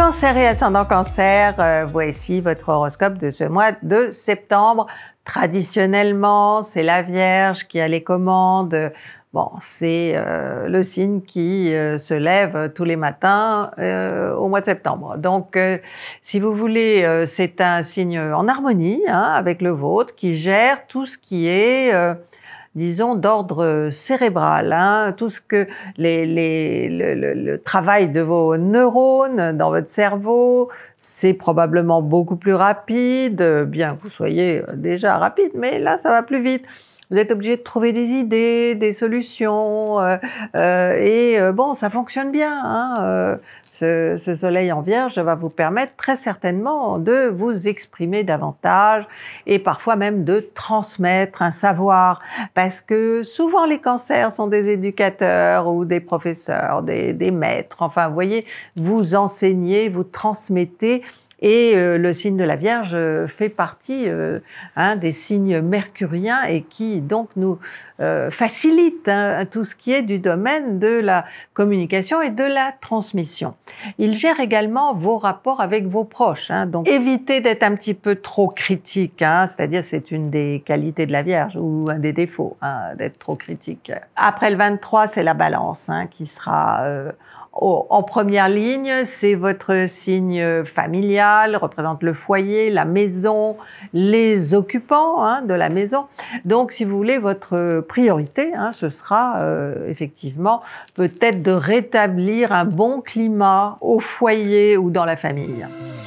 Cancer et ascendant Cancer, voici votre horoscope de ce mois de septembre. Traditionnellement, c'est la Vierge qui a les commandes. Bon, c'est le signe qui se lève tous les matins au mois de septembre. Donc, si vous voulez, c'est un signe en harmonie avec le vôtre qui gère tout ce qui est disons d'ordre cérébral, tout ce que le travail de vos neurones dans votre cerveau, c'est probablement beaucoup plus rapide, bien que vous soyez déjà rapide, mais là ça va plus vite. Vous êtes obligé de trouver des idées, des solutions, bon, ça fonctionne bien. Ce soleil en Vierge va vous permettre très certainement de vous exprimer davantage et parfois même de transmettre un savoir, parce que souvent les cancers sont des éducateurs ou des professeurs, des maîtres, enfin vous voyez, vous enseignez, vous transmettez. Et le signe de la Vierge fait partie des signes mercuriens et qui donc nous facilite tout ce qui est du domaine de la communication et de la transmission. Il gère également vos rapports avec vos proches, donc évitez d'être un petit peu trop critique, c'est-à-dire c'est une des qualités de la Vierge ou un des défauts d'être trop critique. Après le 23, c'est la Balance qui sera en première ligne, c'est votre signe familial, représente le foyer, la maison, les occupants de la maison. Donc, si vous voulez, votre priorité, ce sera effectivement peut-être de rétablir un bon climat au foyer ou dans la famille.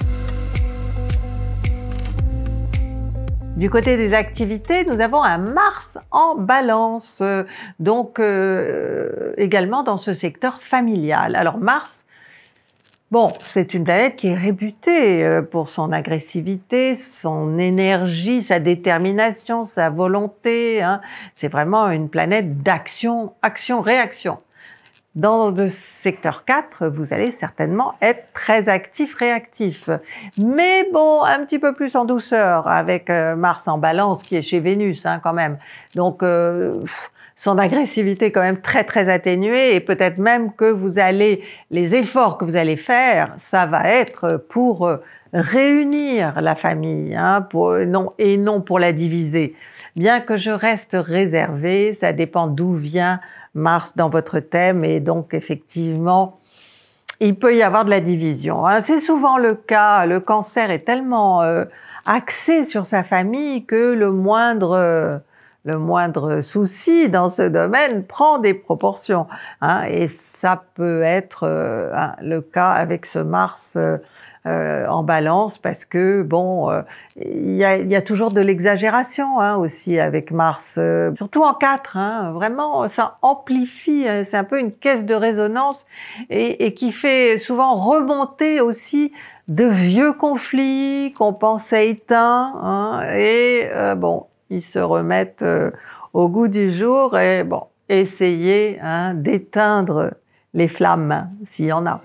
Du côté des activités, nous avons un Mars en Balance, donc également dans ce secteur familial. Alors Mars, bon, c'est une planète qui est réputée pour son agressivité, son énergie, sa détermination, sa volonté. C'est vraiment une planète d'action, action-réaction. Dans le secteur 4, vous allez certainement être très actif, réactif. Mais bon, un petit peu plus en douceur avec Mars en Balance qui est chez Vénus quand même. Donc son agressivité est quand même très très atténuée et peut-être même que les efforts que vous allez faire, ça va être pour réunir la famille et non pour la diviser. Bien que je reste réservée, ça dépend d'où vient Mars dans votre thème et donc effectivement il peut y avoir de la division. C'est souvent le cas, le Cancer est tellement axé sur sa famille que le moindre souci dans ce domaine prend des proportions. Et ça peut être le cas avec ce Mars en Balance, parce que bon, il y a toujours de l'exagération aussi avec Mars, surtout en 4, vraiment ça amplifie, c'est un peu une caisse de résonance et qui fait souvent remonter aussi de vieux conflits qu'on pensait éteints, bon, ils se remettent au goût du jour et bon, essayez d'éteindre les flammes s'il y en a.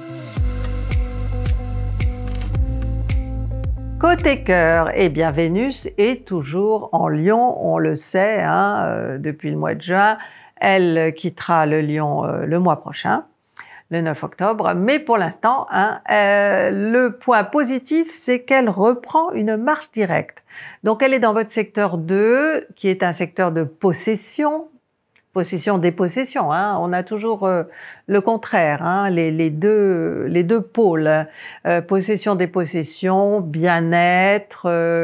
Côté cœur, eh bien Vénus est toujours en Lion, on le sait depuis le mois de juin. Elle quittera le Lion le mois prochain, le 9 octobre. Mais pour l'instant, le point positif, c'est qu'elle reprend une marche directe. Donc elle est dans votre secteur 2, qui est un secteur de possession, dépossession, on a toujours le contraire, les deux pôles, possession, dépossession, bien-être,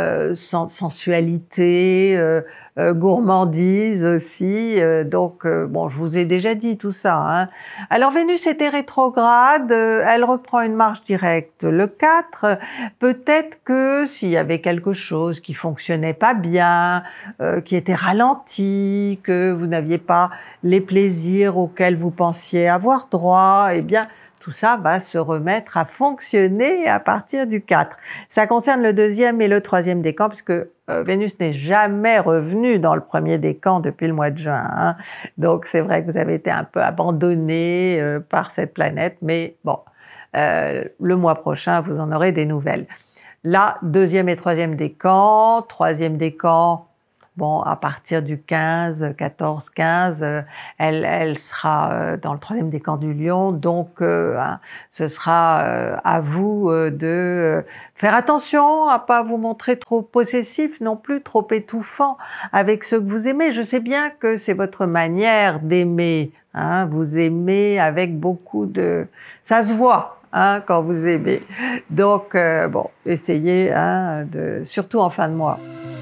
sensualité, gourmandise aussi, donc bon, je vous ai déjà dit tout ça. Alors Vénus était rétrograde, elle reprend une marche directe le 4, peut-être que s'il y avait quelque chose qui fonctionnait pas bien, qui était ralenti, que vous n'aviez pas les plaisirs auxquels vous pensiez avoir droit, eh bien tout ça va se remettre à fonctionner à partir du 4. Ça concerne le 2e et le 3e décan, puisque Vénus n'est jamais revenue dans le 1er décan depuis le mois de juin. Donc c'est vrai que vous avez été un peu abandonné par cette planète, mais bon, le mois prochain, vous en aurez des nouvelles. Là, 2e et 3e décan, 3e décan, Bon, à partir du 15, 14, 15, elle sera dans le 3e décan du Lion, donc hein, ce sera à vous de faire attention à pas vous montrer trop possessif non plus, trop étouffant avec ceux que vous aimez. Je sais bien que c'est votre manière d'aimer, hein, vous aimez avec beaucoup de... ça se voit, hein, quand vous aimez. Donc bon, essayez, hein, surtout en fin de mois.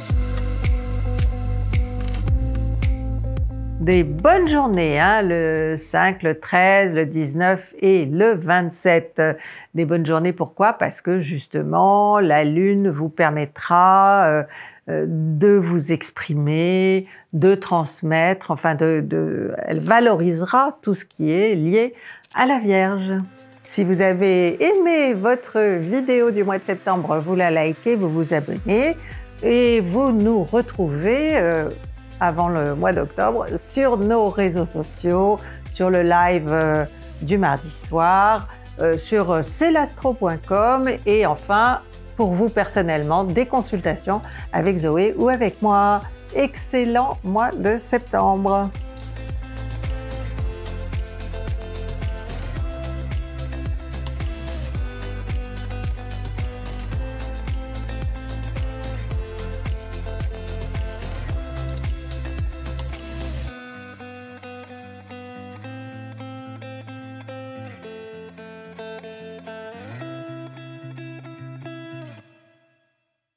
Des bonnes journées, hein, le 5, le 13, le 19 et le 27. Des bonnes journées, pourquoi? Parce que justement, la Lune vous permettra de vous exprimer, de transmettre, enfin elle valorisera tout ce qui est lié à la Vierge. Si vous avez aimé votre vidéo du mois de septembre, vous la likez, vous vous abonnez et vous nous retrouvez avant le mois d'octobre sur nos réseaux sociaux, sur le live du mardi soir, sur celastro.com et enfin, pour vous personnellement, des consultations avec Zoé ou avec moi. Excellent mois de septembre!